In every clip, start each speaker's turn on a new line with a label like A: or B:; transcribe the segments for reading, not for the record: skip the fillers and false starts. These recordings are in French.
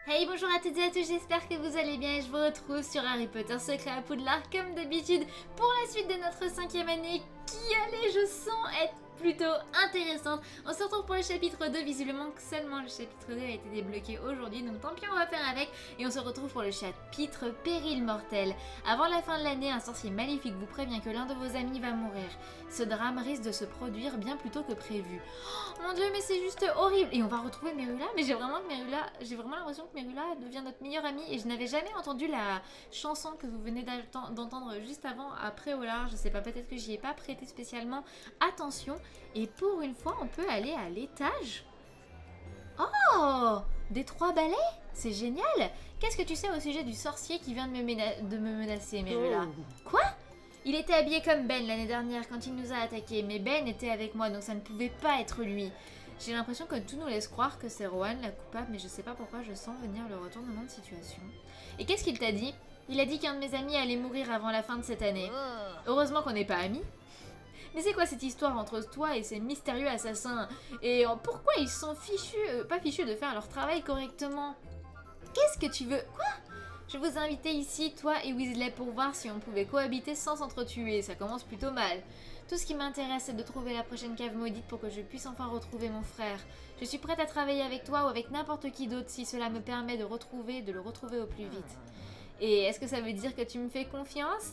A: Hey, bonjour à toutes et à tous, j'espère que vous allez bien et je vous retrouve sur Harry Potter Secret à Poudlard comme d'habitude pour la suite de notre 5e année qui allait, je sens, être plutôt intéressante. On se retrouve pour le chapitre 2, visiblement que seulement le chapitre 2 a été débloqué aujourd'hui, donc tant pis, on va faire avec. Et on se retrouve pour le chapitre Péril mortel. Avant la fin de l'année, un sorcier maléfique vous prévient que l'un de vos amis va mourir. Ce drame risque de se produire bien plus tôt que prévu. Oh mon dieu, mais c'est juste horrible. Et on va retrouver Merula, mais j'ai vraiment l'impression que Merula devient notre meilleure amie. Et je n'avais jamais entendu la chanson que vous venez d'entendre juste avant, après au large. Je sais pas, peut-être que j'y ai pas prêté spécialement attention. Et pour une fois, on peut aller à l'étage. Oh, des 3 balais? C'est génial. Qu'est-ce que tu sais au sujet du sorcier qui vient de me menacer, Merula? Quoi? Il était habillé comme Ben l'année dernière quand il nous a attaqués, mais Ben était avec moi, donc ça ne pouvait pas être lui. J'ai l'impression que tout nous laisse croire que c'est Rohan la coupable, mais je sais pas pourquoi je sens venir le retournement de situation. Et qu'est-ce qu'il t'a dit? Il a dit qu'un de mes amis allait mourir avant la fin de cette année. Heureusement qu'on n'est pas amis. Mais c'est quoi cette histoire entre toi et ces mystérieux assassins? Et pourquoi ils sont pas fichus de faire leur travail correctement? Qu'est-ce que tu veux? Quoi? Je vous ai invité ici, toi et Weasley, pour voir si on pouvait cohabiter sans s'entretuer. Ça commence plutôt mal. Tout ce qui m'intéresse, c'est de trouver la prochaine cave maudite pour que je puisse enfin retrouver mon frère. Je suis prête à travailler avec toi ou avec n'importe qui d'autre si cela me permet de le retrouver au plus vite. Et est-ce que ça veut dire que tu me fais confiance?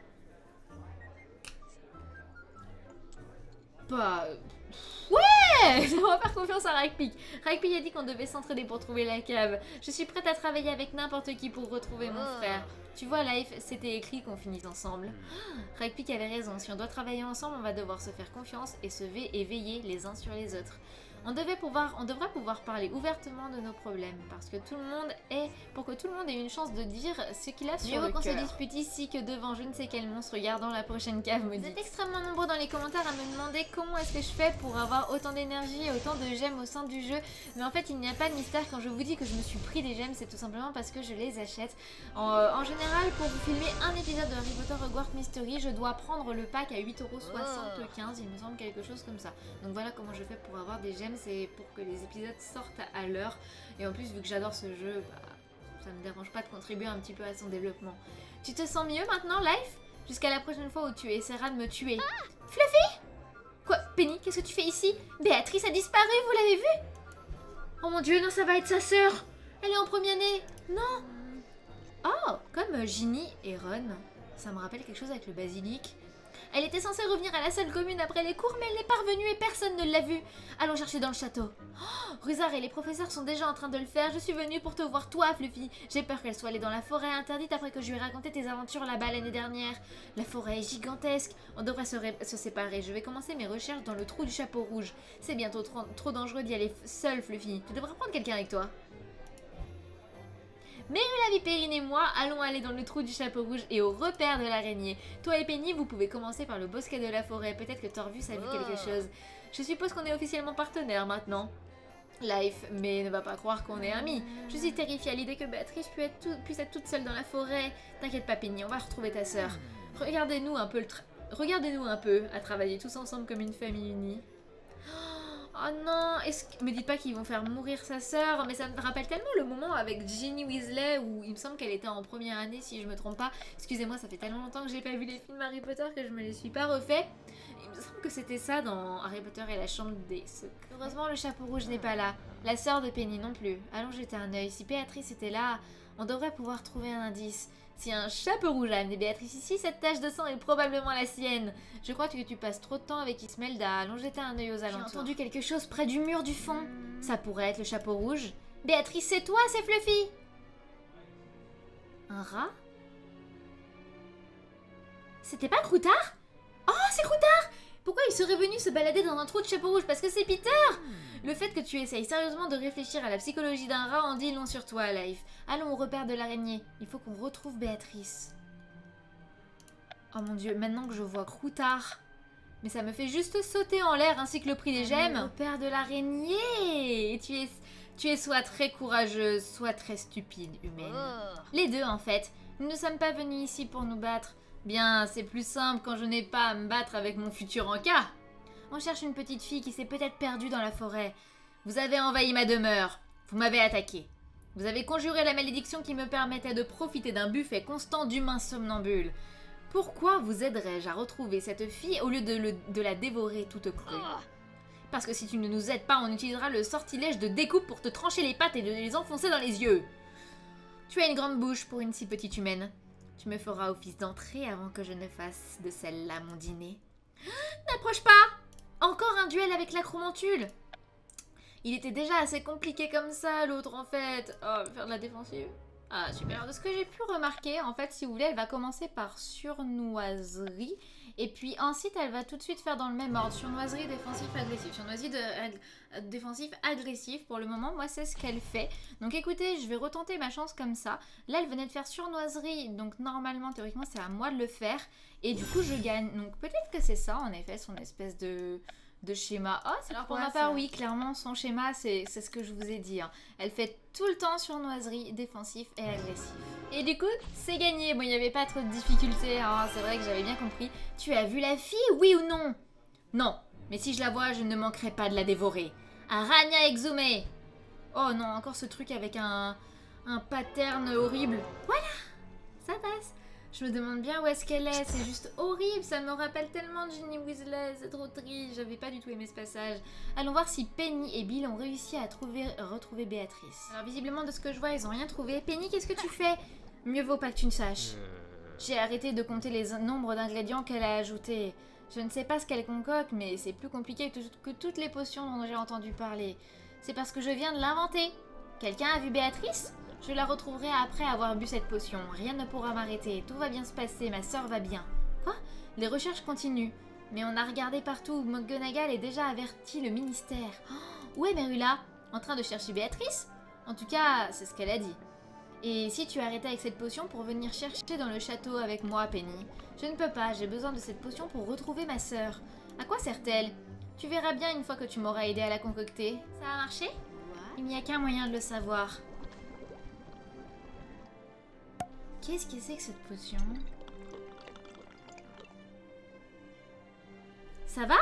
A: Bah... Ouais! On va faire confiance à Ragpick. Ragpick a dit qu'on devait s'entraider pour trouver la cave. Je suis prête à travailler avec n'importe qui pour retrouver mon frère. Tu vois, Life, c'était écrit qu'on finisse ensemble. Ragpick avait raison. Si on doit travailler ensemble, on va devoir se faire confiance et veiller les uns sur les autres. On devrait pouvoir parler ouvertement de nos problèmes pour que tout le monde ait une chance de dire ce qu'il a sur le cœur. Mieux vaut qu'on se dispute ici que devant je ne sais quel monstre regardant la prochaine cave maudite. Vous êtes extrêmement nombreux dans les commentaires à me demander comment est-ce que je fais pour avoir autant d'énergie et autant de gemmes au sein du jeu. Mais en fait, il n'y a pas de mystère quand je vous dis que je me suis pris des gemmes, c'est tout simplement parce que je les achète. En général, pour vous filmer un épisode de Harry Potter Hogwarts Mystery, je dois prendre le pack à 8,75 €, il me semble, quelque chose comme ça. Donc voilà comment je fais pour avoir des gemmes. C'est pour que les épisodes sortent à l'heure. Et en plus, vu que j'adore ce jeu, ça me dérange pas de contribuer un petit peu à son développement. Tu te sens mieux maintenant, Life? Jusqu'à la prochaine fois où tu essaieras de me tuer. Fluffy? Quoi? Penny, qu'est-ce que tu fais ici? Béatrice a disparu, vous l'avez vue? Oh mon dieu, non, ça va être sa sœur. Elle est en première année. Non. Oh, comme Ginny et Ron. Ça me rappelle quelque chose avec le basilic. Elle était censée revenir à la salle commune après les cours, mais elle n'est pas revenue et personne ne l'a vue. Allons chercher dans le château. Oh, Rusard et les professeurs sont déjà en train de le faire. Je suis venue pour te voir, toi, Fluffy. J'ai peur qu'elle soit allée dans la forêt interdite après que je lui ai raconté tes aventures là-bas l'année dernière. La forêt est gigantesque. On devrait se séparer. Je vais commencer mes recherches dans le trou du chapeau rouge. C'est bientôt trop dangereux d'y aller seule, Fluffy. Tu devrais prendre quelqu'un avec toi. Merula, Vipérine et moi allons aller dans le trou du chapeau rouge et au repère de l'araignée. Toi et Penny, vous pouvez commencer par le bosquet de la forêt. Peut-être que Torvus a vu quelque chose. Je suppose qu'on est officiellement partenaires maintenant. Life, mais ne va pas croire qu'on est amis. Je suis terrifiée à l'idée que Béatrice puisse être toute seule dans la forêt. T'inquiète pas, Penny, on va retrouver ta sœur. Regardez-nous un peu à travailler tous ensemble comme une famille unie. Oh non, me dites pas qu'ils vont faire mourir sa sœur, mais ça me rappelle tellement le moment avec Ginny Weasley où il me semble qu'elle était en première année si je me trompe pas. Excusez-moi, ça fait tellement longtemps que j'ai pas vu les films Harry Potter que je me les suis pas refait. Il me semble que c'était ça dans Harry Potter et la chambre des secrets. Heureusement, le chapeau rouge n'est pas là, la sœur de Penny non plus. Allons jeter un œil. Si Béatrice était là, on devrait pouvoir trouver un indice. Si un chapeau rouge a amené Béatrice ici, cette tache de sang est probablement la sienne. Je crois que tu passes trop de temps avec Ismelda. Allons jeter un œil aux alentours. J'ai entendu quelque chose près du mur du fond. Ça pourrait être le chapeau rouge. Béatrice, c'est toi, c'est Fluffy. Un rat? C'était pas Croutard? Oh, c'est Croutard! Pourquoi il serait venu se balader dans un trou de chapeau rouge? Parce que c'est Peter! Le fait que tu essayes sérieusement de réfléchir à la psychologie d'un rat en dit long sur toi, Life. Allons au repère de l'araignée. Il faut qu'on retrouve Béatrice. Oh mon dieu, maintenant que je vois Croutard. Mais ça me fait juste sauter en l'air ainsi que le prix des gemmes. Le repère de l'araignée. Tu es soit très courageuse, soit très stupide, humaine. Les deux en fait. Nous ne sommes pas venus ici pour nous battre. Bien, c'est plus simple quand je n'ai pas à me battre avec mon futur encas. On cherche une petite fille qui s'est peut-être perdue dans la forêt. Vous avez envahi ma demeure. Vous m'avez attaqué. Vous avez conjuré la malédiction qui me permettait de profiter d'un buffet constant d'humains somnambules. Pourquoi vous aiderais-je à retrouver cette fille au lieu de la dévorer toute crue? Parce que si tu ne nous aides pas, on utilisera le sortilège de découpe pour te trancher les pattes et de les enfoncer dans les yeux. Tu as une grande bouche pour une si petite humaine. Tu me feras office d'entrée avant que je ne fasse de celle-là mon dîner. N'approche pas! Encore un duel avec l'acromantule. Il était déjà assez compliqué comme ça, l'autre, en fait. Oh, faire de la défensive. Ah, super. Alors, de ce que j'ai pu remarquer, en fait, si vous voulez, elle va commencer par surnoiserie. Et puis ensuite, elle va tout de suite faire dans le même ordre. Surnoiserie, défensif, agressif. Surnoiserie, défensif, agressif. Pour le moment, moi, c'est ce qu'elle fait. Donc, écoutez, je vais retenter ma chance comme ça. Là, elle venait de faire surnoiserie. Donc, normalement, théoriquement, c'est à moi de le faire. Et du coup, je gagne. Donc, peut-être que c'est ça, en effet, son espèce de schéma. Oh, alors pour ma part, oui, clairement, son schéma, c'est ce que je vous ai dit. Hein. Elle fait tout le temps surnoiserie, défensif et agressif. Et du coup, c'est gagné. Bon, il n'y avait pas trop de difficultés, hein. C'est vrai que j'avais bien compris. Tu as vu la fille, oui ou non? Non, mais si je la vois, je ne manquerai pas de la dévorer. Arania exhumé. Oh non, encore ce truc avec un pattern horrible. Voilà, ça passe. Je me demande bien où est-ce qu'elle est, c'est juste horrible, ça me rappelle tellement de Ginny Weasley, c'est trop triste, j'avais pas du tout aimé ce passage. Allons voir si Penny et Bill ont réussi à retrouver Béatrice. Alors visiblement de ce que je vois, ils ont rien trouvé. Penny, qu'est-ce que tu fais? Mieux vaut pas que tu ne saches. J'ai arrêté de compter les nombres d'ingrédients qu'elle a ajoutés. Je ne sais pas ce qu'elle concocte, mais c'est plus compliqué que toutes les potions dont j'ai entendu parler. C'est parce que je viens de l'inventer. Quelqu'un a vu Béatrice? Je la retrouverai après avoir bu cette potion. Rien ne pourra m'arrêter. Tout va bien se passer. Ma sœur va bien. Quoi? Les recherches continuent. Mais on a regardé partout. McGonagall est déjà averti le ministère. Oh, où est Merula? En train de chercher Béatrice? En tout cas, c'est ce qu'elle a dit. Et si tu arrêtais avec cette potion pour venir chercher dans le château avec moi, Penny? Je ne peux pas. J'ai besoin de cette potion pour retrouver ma sœur. À quoi sert-elle? Tu verras bien une fois que tu m'auras aidé à la concocter. Ça a marché? Il n'y a qu'un moyen de le savoir. Qu'est-ce que c'est que cette potion? Ça va?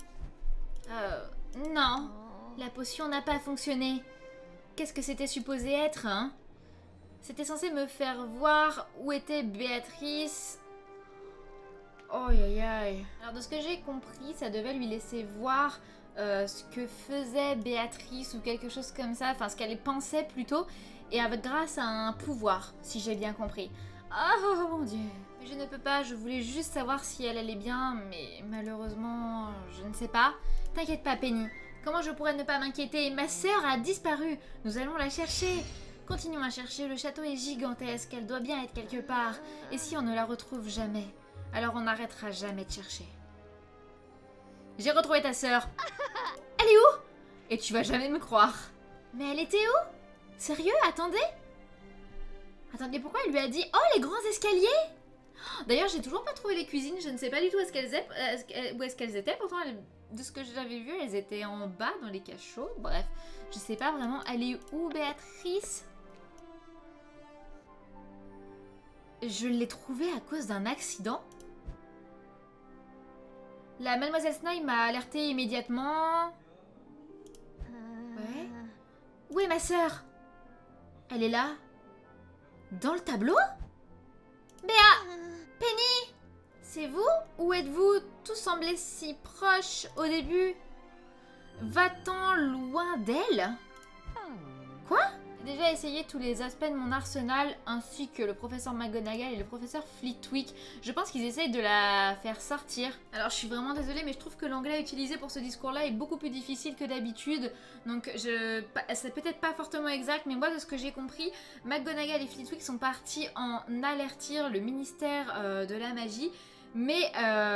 A: Non. La potion n'a pas fonctionné. Qu'est-ce que c'était supposé être, hein? C'était censé me faire voir où était Béatrice. Oh aïe aïe. Alors de ce que j'ai compris, ça devait lui laisser voir ce que faisait Béatrice ou quelque chose comme ça. Enfin, ce qu'elle pensait plutôt. Et avec grâce à un pouvoir, si j'ai bien compris. Oh mon dieu. Mais je ne peux pas, je voulais juste savoir si elle allait bien, mais malheureusement, je ne sais pas. T'inquiète pas, Penny. Comment je pourrais ne pas m'inquiéter? Ma sœur a disparu. Nous allons la chercher. Continuons à chercher, le château est gigantesque, elle doit bien être quelque part. Et si on ne la retrouve jamais, alors on n'arrêtera jamais de chercher. J'ai retrouvé ta sœur. Elle est où? Et tu vas jamais me croire. Mais elle était où? Sérieux? Attendez. Attendez, pourquoi elle lui a dit... Oh, les grands escaliers! D'ailleurs, j'ai toujours pas trouvé les cuisines. Je ne sais pas du tout où est-ce qu'elles étaient. Pourtant, de ce que j'avais vu, elles étaient en bas, dans les cachots. Bref, je sais pas vraiment. Elle est où, Béatrice? Je l'ai trouvée à cause d'un accident. La mademoiselle Snipe m'a alertée immédiatement. Ouais. Où est ma sœur? Elle est là. Dans le tableau? Béa! Penny! C'est vous? Où êtes-vous? Tout semblait si proche au début. Va-t-on loin d'elle? Quoi? J'ai déjà essayé tous les aspects de mon arsenal, ainsi que le professeur McGonagall et le professeur Flitwick. Je pense qu'ils essayent de la faire sortir. Alors je suis vraiment désolée, mais je trouve que l'anglais utilisé pour ce discours-là est beaucoup plus difficile que d'habitude. Donc c'est peut-être pas fortement exact, mais moi de ce que j'ai compris, McGonagall et Flitwick sont partis en avertir le ministère de la magie, mais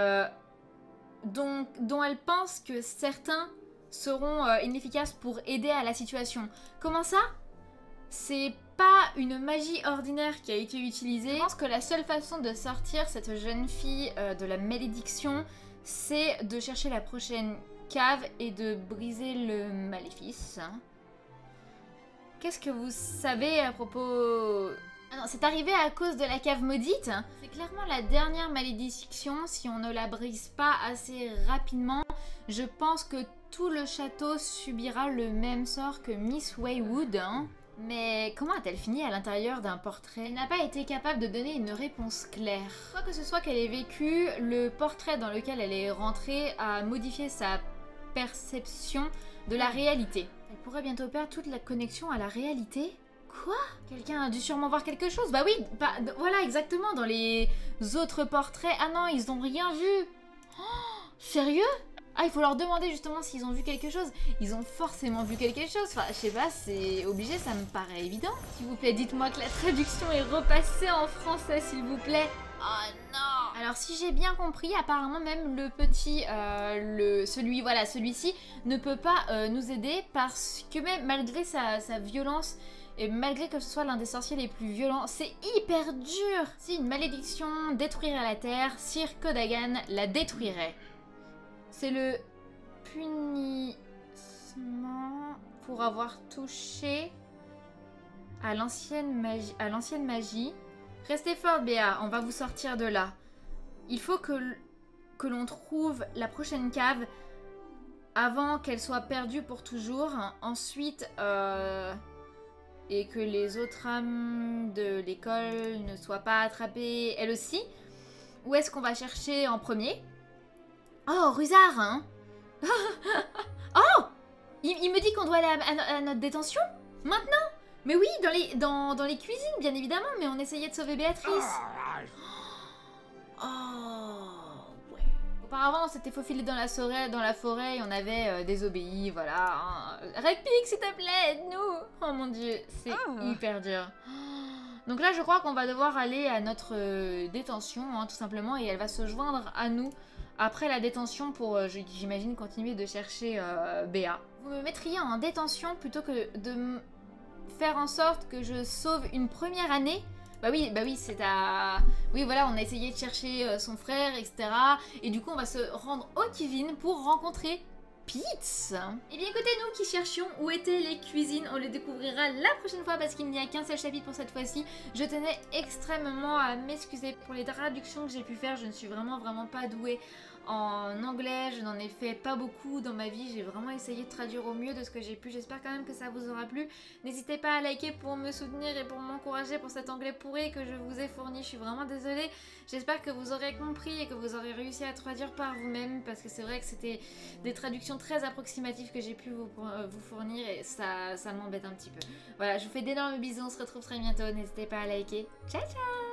A: dont elles pensent que certains seront inefficaces pour aider à la situation. Comment ça? C'est pas une magie ordinaire qui a été utilisée. Je pense que la seule façon de sortir cette jeune fille de la malédiction, c'est de chercher la prochaine cave et de briser le maléfice. Qu'est-ce que vous savez à propos... Ah non, c'est arrivé à cause de la cave maudite. C'est clairement la dernière malédiction. Si on ne la brise pas assez rapidement, je pense que tout le château subira le même sort que Miss Waywood. Mais comment a-t-elle fini à l'intérieur d'un portrait? Elle n'a pas été capable de donner une réponse claire. Quoi que ce soit qu'elle ait vécu, le portrait dans lequel elle est rentrée a modifié sa perception de la réalité. Elle pourrait bientôt perdre toute la connexion à la réalité? Quoi? Quelqu'un a dû sûrement voir quelque chose. Bah oui, voilà, exactement, dans les autres portraits. Ah non, ils ont rien vu. Oh, sérieux? Ah, il faut leur demander justement s'ils ont vu quelque chose. Ils ont forcément vu quelque chose. Enfin, je sais pas, c'est obligé, ça me paraît évident. S'il vous plaît, dites-moi que la traduction est repassée en français, s'il vous plaît. Oh non! Alors, si j'ai bien compris, apparemment même le petit, celui-ci ne peut pas nous aider parce que même malgré sa violence et malgré que ce soit l'un des sorciers les plus violents, c'est hyper dur. Si une malédiction détruirait la terre, Sir Kodagan la détruirait. C'est le punissement pour avoir touché à l'ancienne magie. Restez forte, Béa, on va vous sortir de là. Il faut que l'on trouve la prochaine cave avant qu'elle soit perdue pour toujours. Ensuite, et que les autres âmes de l'école ne soient pas attrapées elles aussi. Où est-ce qu'on va chercher en premier? Oh, Rusard, hein? Oh! Il me dit qu'on doit aller à notre détention? Maintenant? Mais oui, dans les cuisines, bien évidemment, mais on essayait de sauver Béatrice. Oh, ouais. Auparavant, on s'était faufilé dans la forêt et on avait désobéi, voilà. Hein. Ragpick, s'il te plaît, aide-nous! Oh mon dieu, c'est hyper dur. Donc là, je crois qu'on va devoir aller à notre détention, hein, tout simplement, et elle va se joindre à nous après la détention pour, j'imagine, continuer de chercher Béa. Vous me mettriez en détention plutôt que de faire en sorte que je sauve une première année? Bah oui, c'est à... Oui, voilà, on a essayé de chercher son frère, etc. Et du coup, on va se rendre au cuisines pour rencontrer Pitts. Et bien écoutez, nous qui cherchions où étaient les cuisines, on les découvrira la prochaine fois parce qu'il n'y a qu'un seul chapitre pour cette fois-ci. Je tenais extrêmement à m'excuser pour les traductions que j'ai pu faire. Je ne suis vraiment pas douée en anglais, je n'en ai fait pas beaucoup dans ma vie, j'ai vraiment essayé de traduire au mieux de ce que j'ai pu, j'espère quand même que ça vous aura plu. N'hésitez pas à liker pour me soutenir et pour m'encourager pour cet anglais pourri que je vous ai fourni, je suis vraiment désolée. J'espère que vous aurez compris et que vous aurez réussi à traduire par vous-même parce que c'est vrai que c'était des traductions très approximatives que j'ai pu vous fournir et ça m'embête un petit peu. Voilà, je vous fais d'énormes bisous, on se retrouve très bientôt, n'hésitez pas à liker. Ciao ciao!